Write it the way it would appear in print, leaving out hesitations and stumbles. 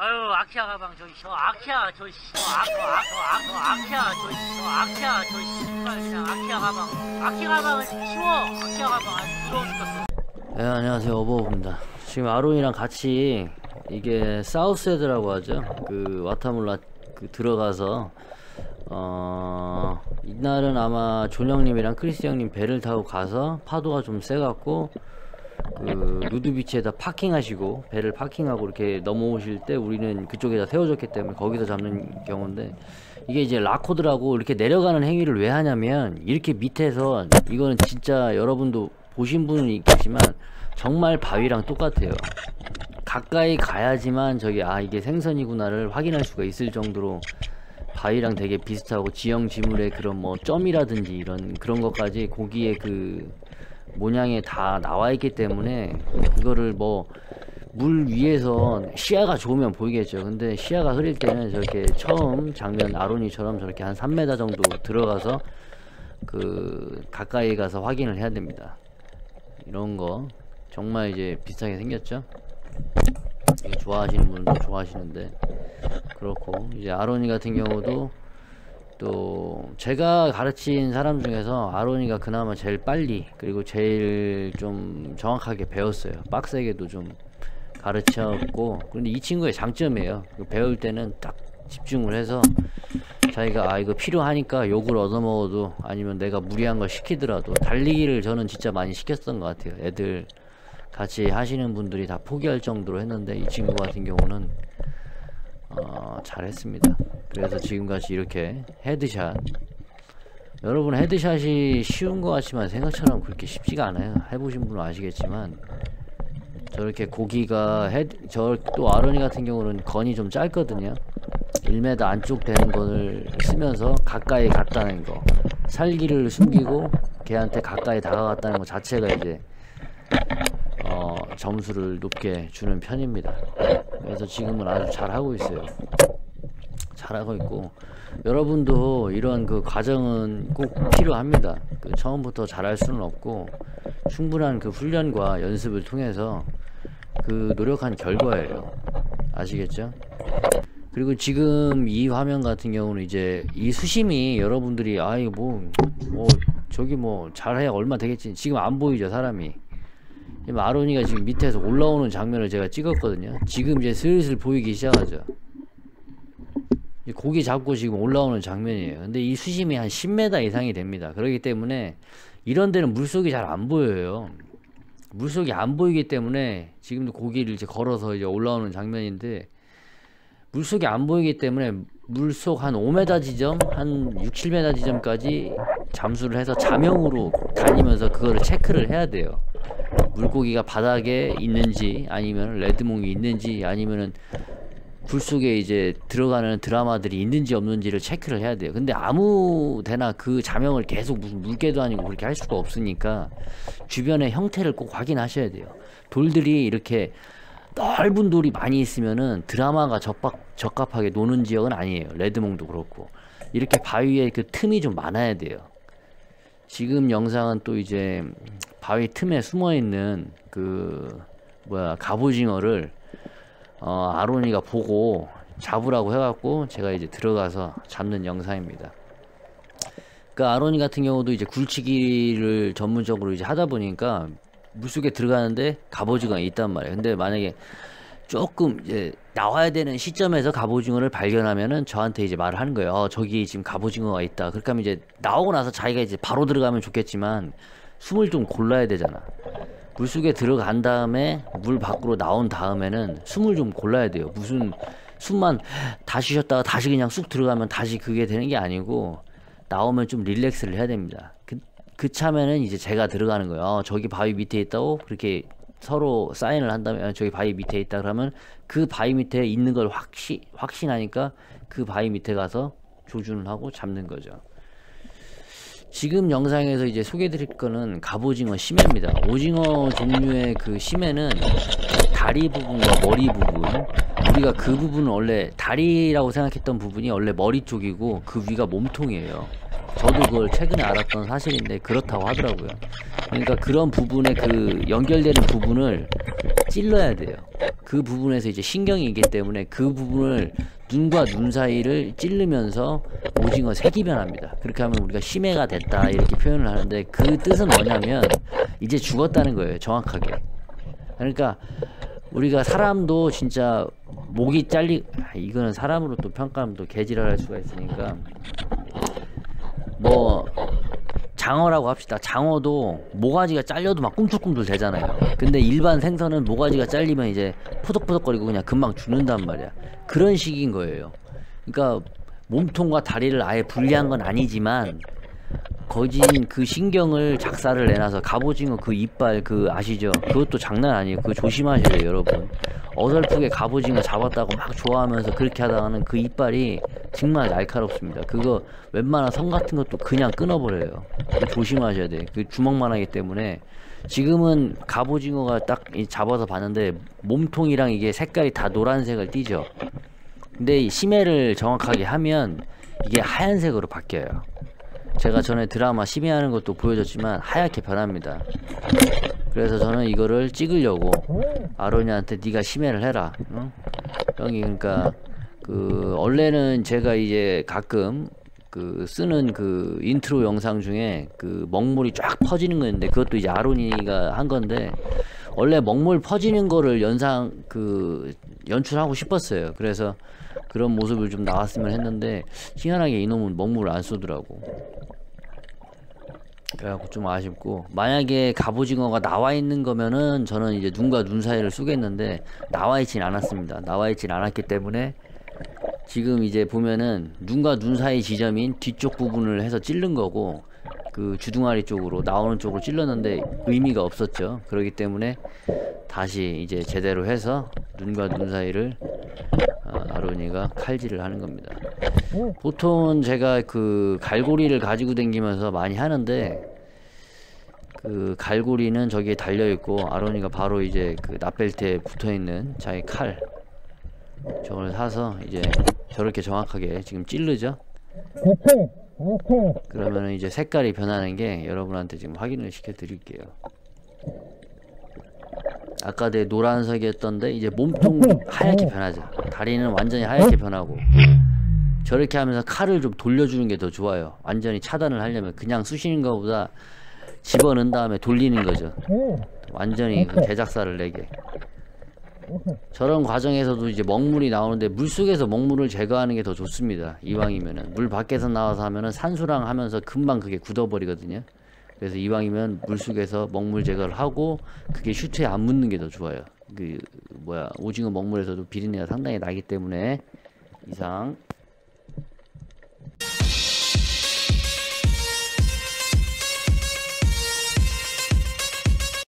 아유 아키야 가방 저기 저 아키야 저 아키야 저 씨발 그냥 아키야 가방을 치워. 아키야 가방 아주 부러워 죽겠어. 네, 안녕하세요, 어버버입니다. 지금 아론이랑 같이 이게 사우스헤드라고 하죠. 그 와타몰라 그 들어가서 이날은 아마 존형님이랑 크리스 형님 배를 타고 가서 파도가 좀 세갖고 그 누드비치에다 파킹하시고 배를 파킹하고 이렇게 넘어오실 때 우리는 그쪽에다 세워졌기 때문에 거기서 잡는 경우인데, 이게 이제 라코드라고 이렇게 내려가는 행위를 왜 하냐면, 이렇게 밑에서 이거는 진짜 여러분도 보신 분은 있겠지만 정말 바위랑 똑같아요. 가까이 가야지만 저기 이게 생선이구나를 확인할 수가 있을 정도로 바위랑 되게 비슷하고 지형지물의 그런 뭐 점이라든지 이런 그런 것까지 고기의 그 모양에 다 나와 있기 때문에, 그거를 뭐 물 위에서 시야가 좋으면 보이겠죠. 근데 시야가 흐릴 때는 저렇게 처음 장면 아론이처럼 저렇게 한 3m 정도 들어가서 그 가까이 가서 확인을 해야 됩니다. 이런 거 정말 이제 비슷하게 생겼죠. 좋아하시는 분도 좋아하시는데 그렇고, 이제 아론이 같은 경우도 또 제가 가르친 사람 중에서 아론이가 그나마 제일 빨리 그리고 제일 좀 정확하게 배웠어요. 빡세게도 좀 가르쳤고, 근데 이 친구의 장점이에요. 배울 때는 딱 집중을 해서 자기가 이거 필요하니까 욕을 얻어먹어도 아니면 내가 무리한 걸 시키더라도, 달리기를 저는 진짜 많이 시켰던 것 같아요. 애들 같이 하시는 분들이 다 포기할 정도로 했는데 이 친구 같은 경우는 잘했습니다. 그래서 지금같이 이렇게 헤드샷, 여러분 헤드샷이 쉬운 것 같지만 생각처럼 그렇게 쉽지가 않아요. 해보신 분은 아시겠지만 저렇게 고기가 또 아론이 같은 경우는 건이 좀 짧거든요. 1m 안쪽 되는 거를 쓰면서 가까이 갔다는 거, 살기를 숨기고 걔한테 가까이 다가갔다는 거 자체가 이제 점수를 높게 주는 편입니다. 그래서 지금은 아주 잘하고 있어요. 잘하고 있고, 여러분도 이런 그 과정은 꼭 필요합니다. 그 처음부터 잘할 수는 없고 충분한 그 훈련과 연습을 통해서 그 노력한 결과예요. 아시겠죠? 그리고 지금 이 화면 같은 경우는 이제 이 수심이 여러분들이 이거 뭐 저기 뭐 잘해야 얼마 되겠지, 지금 안 보이죠 사람이. 아론이가 지금 밑에서 올라오는 장면을 제가 찍었거든요. 지금 이제 슬슬 보이기 시작하죠. 고기 잡고 지금 올라오는 장면이에요. 근데 이 수심이 한 10m 이상이 됩니다. 그렇기 때문에 이런 데는 물속이 잘 안 보여요. 물속이 안 보이기 때문에 지금도 고기를 이제 걸어서 이제 올라오는 장면인데, 물속이 안 보이기 때문에 물속 한 5m 지점, 한 6, 7m 지점까지 잠수를 해서 자명으로 다니면서 그거를 체크를 해야 돼요. 물고기가 바닥에 있는지 아니면 레드몽이 있는지 아니면은 굴 속에 이제 들어가는 드라마들이 있는지 없는지를 체크를 해야 돼요. 근데 아무 데나 그 자명을 계속 무슨 물개도 아니고 그렇게 할 수가 없으니까 주변의 형태를 꼭 확인하셔야 돼요. 돌들이 이렇게 넓은 돌이 많이 있으면은 드라마가 적합하게 노는 지역은 아니에요. 레드몽도 그렇고. 이렇게 바위에 그 틈이 좀 많아야 돼요. 지금 영상은 또 이제 바위 틈에 숨어있는 갑오징어를 아론이가 보고 잡으라고 해갖고 제가 이제 들어가서 잡는 영상입니다. 그 아론이 같은 경우도 이제 굴치기를 전문적으로 이제 하다 보니까 물속에 들어가는데 갑오징어가 있단 말이에요. 근데 만약에 조금 이제 나와야 되는 시점에서 갑오징어를 발견하면은 저한테 이제 말을 하는 거예요. 저기 지금 갑오징어가 있다. 그렇게 하면 이제 나오고 나서 자기가 이제 바로 들어가면 좋겠지만 숨을 좀 골라야 되잖아. 물속에 들어간 다음에 물 밖으로 나온 다음에는 숨을 좀 골라야 돼요. 무슨 숨만 다시 쉬었다가 다시 그냥 쑥 들어가면 다시 그게 되는 게 아니고, 나오면 좀 릴렉스를 해야 됩니다. 그 차면은 이제 제가 들어가는 거예요. 저기 바위 밑에 있다고 그렇게 서로 사인을 한다면, 저기 바위 밑에 있다 그러면 그 바위 밑에 있는 걸 확신하니까 그 바위 밑에 가서 조준을 하고 잡는 거죠. 지금 영상에서 이제 소개해드릴 거는 갑오징어 심해입니다. 오징어 종류의 그 심해는 다리 부분과 머리 부분, 우리가 그 부분은 원래 다리라고 생각했던 부분이 원래 머리 쪽이고 그 위가 몸통이에요. 저도 그걸 최근에 알았던 사실인데 그렇다고 하더라고요. 그러니까 그런 부분에 그 연결되는 부분을 찔러야 돼요. 그 부분에서 이제 신경이 있기 때문에 그 부분을 눈과 눈 사이를 찌르면서 오징어 색이 변합니다. 그렇게 하면 우리가 심해가 됐다 이렇게 표현을 하는데 그 뜻은 뭐냐면 이제 죽었다는 거예요. 정확하게. 그러니까 우리가 사람도 진짜 목이 이거는 사람으로 또 평가하면 또 개지랄할 수가 있으니까 뭐 장어라고 합시다. 장어도 모가지가 잘려도 막 꿈틀꿈틀 되잖아요. 근데 일반 생선은 모가지가 잘리면 이제 푸덕푸덕거리고 그냥 금방 죽는단 말이야. 그런 식인 거예요. 그러니까 몸통과 다리를 아예 분리한 건 아니지만 거진 그 신경을 작사를 내놔서 갑오징어 그 이빨 그 아시죠? 그것도 장난 아니에요. 그거 조심하셔야 돼요, 여러분. 어설프게 갑오징어 잡았다고 막 좋아하면서 그렇게 하다가는 그 이빨이 정말 날카롭습니다. 그거 웬만한 성 같은 것도 그냥 끊어버려요. 그거 조심하셔야 돼. 그 주먹만 하기 때문에. 지금은 갑오징어가 딱 잡아서 봤는데 몸통이랑 이게 색깔이 다 노란색을 띠죠. 근데 이 심해를 정확하게 하면 이게 하얀색으로 바뀌어요. 제가 전에 드라마 심해하는 것도 보여줬지만 하얗게 변합니다. 그래서 저는 이거를 찍으려고 아론이한테 네가 심해를 해라. 응? 형이 그러니까 그 원래는 제가 이제 가끔 그 쓰는 그 인트로 영상 중에 그 먹물이 쫙 퍼지는 거였는데 그것도 이제 아론이가 한 건데 원래 먹물 퍼지는 거를 연출하고 싶었어요. 그래서 그런 모습을 좀 나왔으면 했는데 희한하게 이놈은 먹물을 안 쏘더라고. 그래갖고 좀 아쉽고, 만약에 갑오징어가 나와 있는 거면은 저는 이제 눈과 눈 사이를 쏘겠는데 나와 있진 않았습니다. 나와 있진 않았기 때문에 지금 이제 보면은 눈과 눈 사이 지점인 뒤쪽 부분을 해서 찌른 거고 그 주둥아리 쪽으로 나오는 쪽으로 찔렀는데 의미가 없었죠. 그렇기 때문에 다시 이제 제대로 해서 눈과 눈 사이를 아론이가 칼질을 하는 겁니다. 보통은 제가 그 갈고리를 가지고 다니면서 많이 하는데 그 갈고리는 저기에 달려있고 아론이가 바로 이제 그 납벨트에 붙어있는 자기 칼 저걸 사서 이제 저렇게 정확하게 지금 찌르죠. 그러면은 이제 색깔이 변하는 게 여러분한테 지금 확인을 시켜 드릴게요. 아까 내 노란색이었던데 이제 몸통 하얗게 변하죠. 다리는 완전히 하얗게 변하고 저렇게 하면서 칼을 좀 돌려주는 게 더 좋아요. 완전히 차단을 하려면 그냥 쑤시는 것보다 집어넣은 다음에 돌리는 거죠. 완전히 그 대작살을 내게. 저런 과정에서도 이제 먹물이 나오는데 물속에서 먹물을 제거하는 게 더 좋습니다. 이왕이면은 물 밖에서 나와서 하면은 산수랑 하면서 금방 그게 굳어버리거든요. 그래서 이왕이면 물속에서 먹물 제거를 하고 그게 슈트에 안 묻는 게 더 좋아요. 그 오징어 먹물에서도 비린내가 상당히 나기 때문에 이상.